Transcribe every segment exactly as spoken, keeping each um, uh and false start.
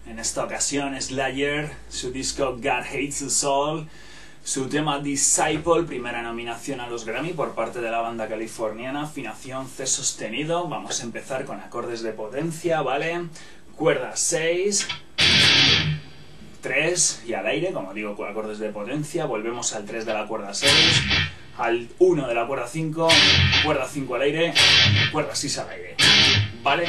En esta ocasión Slayer, su disco God Hates Us All, su tema Disciple, primera nominación a los Grammy por parte de la banda californiana, afinación C sostenido. Vamos a empezar con acordes de potencia, ¿vale? Cuerda seis, tres y al aire, como digo, con acordes de potencia. Volvemos al tres de la cuerda seis, al uno de la cuerda cinco, cuerda cinco al aire, cuerda seis al aire, ¿vale?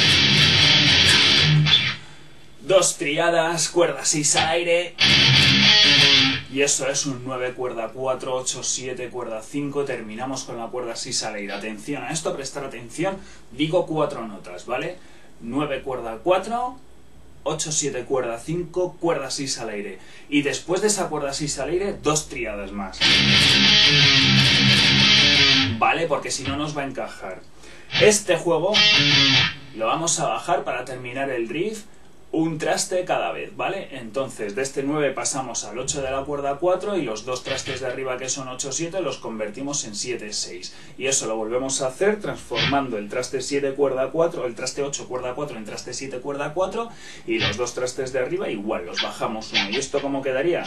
Dos triadas, cuerda seis al aire, y eso es un nueve, cuerda cuatro, ocho, siete, cuerda cinco, terminamos con la cuerda seis al aire. Atención a esto, prestar atención, digo cuatro notas, ¿vale? nueve, cuerda cuatro, ocho, siete, cuerda cinco, cuerda seis al aire. Y después de esa cuerda seis al aire, dos triadas más. ¿Vale? Porque si no nos va a encajar. Este juego lo vamos a bajar para terminar el riff un traste cada vez, ¿vale? Entonces, de este nueve pasamos al ocho de la cuerda cuatro y los dos trastes de arriba que son ocho, siete los convertimos en siete, seis. Y eso lo volvemos a hacer transformando el traste siete, cuerda cuatro, el traste ocho, cuerda cuatro en traste siete, cuerda cuatro y los dos trastes de arriba igual, los bajamos uno. ¿Y esto cómo quedaría?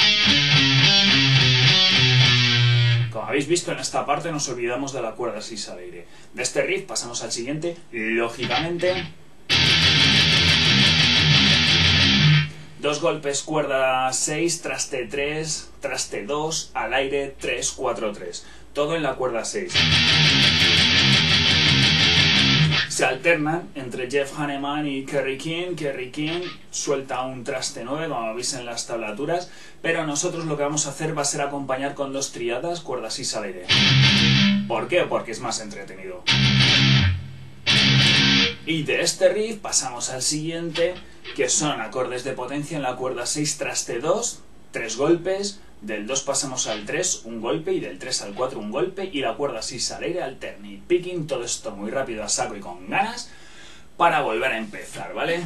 Como habéis visto, en esta parte nos olvidamos de la cuerda seis al aire. De este riff pasamos al siguiente, lógicamente. Dos golpes, cuerda seis, traste tres, traste dos, al aire, tres, cuatro, tres. Todo en la cuerda seis. Se alternan entre Jeff Hanneman y Kerry King. Kerry King suelta un traste nueve, como veis en las tablaturas, pero nosotros lo que vamos a hacer va a ser acompañar con dos triadas, cuerda seis al aire. ¿Por qué? Porque es más entretenido. Y de este riff pasamos al siguiente, que son acordes de potencia en la cuerda seis, traste dos, tres golpes, del dos pasamos al tres, un golpe, y del tres al cuatro, un golpe, y la cuerda seis al aire, alternate picking, todo esto muy rápido, a saco y con ganas, para volver a empezar, ¿vale?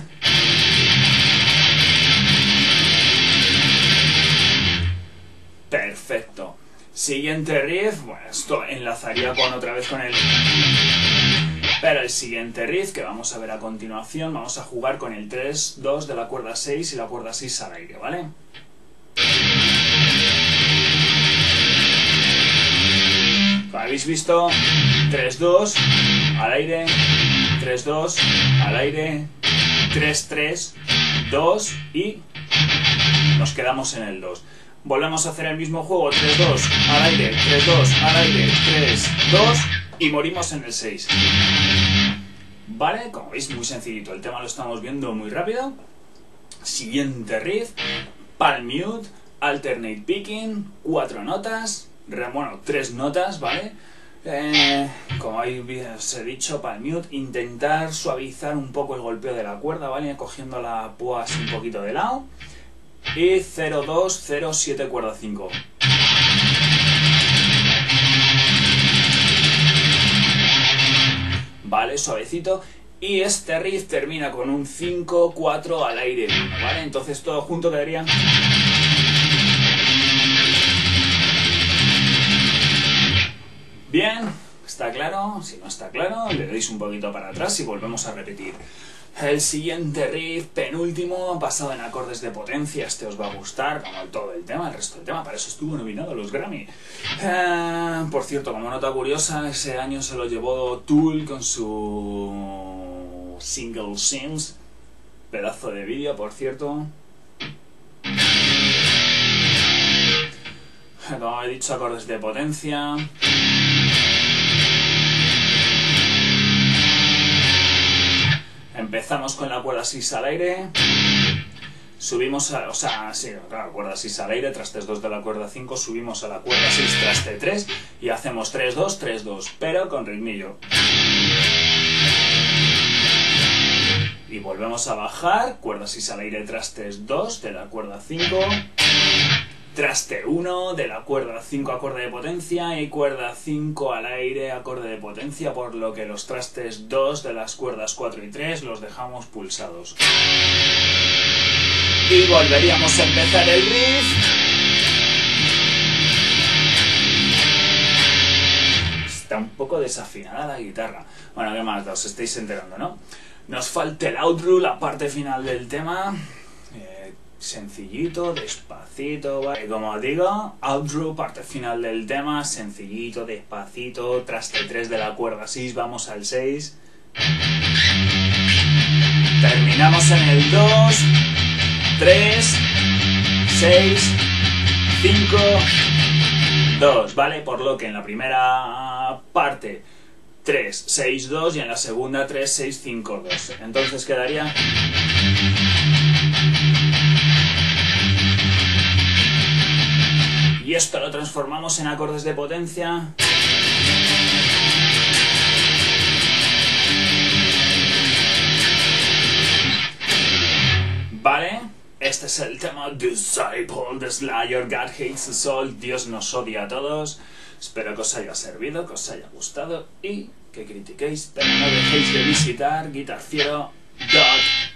Perfecto. Siguiente riff, bueno, esto enlazaría con otra vez con el... Pero el siguiente riff que vamos a ver a continuación, vamos a jugar con el tres, dos de la cuerda seis y la cuerda seis al aire, ¿vale? Como habéis visto, tres, dos, al aire, tres, dos, al aire, tres, tres, dos y nos quedamos en el dos. Volvemos a hacer el mismo juego, tres, dos, al aire, tres, dos, al aire, tres, dos y morimos en el seis. ¿Vale? Como veis, muy sencillito. El tema lo estamos viendo muy rápido. Siguiente riff, palm mute, alternate picking, cuatro notas, bueno, tres notas, ¿vale? Eh, como os he dicho, palm mute, intentar suavizar un poco el golpeo de la cuerda, ¿vale? Cogiendo la púa así un poquito de lado. Y cero, dos, cero, siete, cuerda cinco. Vale, suavecito. Y este riff termina con un cinco, cuatro al aire uno, ¿vale? Entonces todo junto quedaría... Bien, ¿está claro? Si no está claro, le dais un poquito para atrás y volvemos a repetir. El siguiente riff, penúltimo, basado en acordes de potencia. Este os va a gustar, como todo el tema, el resto del tema. Para eso estuvo nominado a los Grammy. Eh, por cierto, como nota curiosa, ese año se lo llevó Tool con su Single Sims. Pedazo de vídeo, por cierto. Como he dicho, acordes de potencia. Empezamos con la cuerda seis al aire, subimos a, o sea, sí, claro, cuerda seis al aire, trastes dos de la cuerda cinco, subimos a la cuerda seis, traste tres y hacemos tres, dos, tres, dos, pero con ritmillo. Y volvemos a bajar, cuerda seis al aire, trastes dos de la cuerda cinco, traste uno de la cuerda cinco, acorde de potencia, y cuerda cinco al aire, acorde de potencia, por lo que los trastes dos de las cuerdas cuatro y tres los dejamos pulsados. Y volveríamos a empezar el riff. Está un poco desafinada la guitarra. Bueno, ¿qué más? Os estáis enterando, ¿no? Nos falta el outro, la parte final del tema. Sencillito, despacito, ¿vale? Como os digo, outro, parte final del tema, sencillito, despacito, traste tres de la cuerda seis, vamos al seis. Terminamos en el dos, tres, seis, cinco, dos, ¿vale? Por lo que en la primera parte tres, seis, dos y en la segunda tres, seis, cinco, dos. Entonces quedaría... Y esto lo transformamos en acordes de potencia. ¿Vale? Este es el tema Disciple de Slayer, God Hates Us All, Dios nos odia a todos. Espero que os haya servido, que os haya gustado y que critiquéis, pero no dejéis de visitar guitar fiero punto com.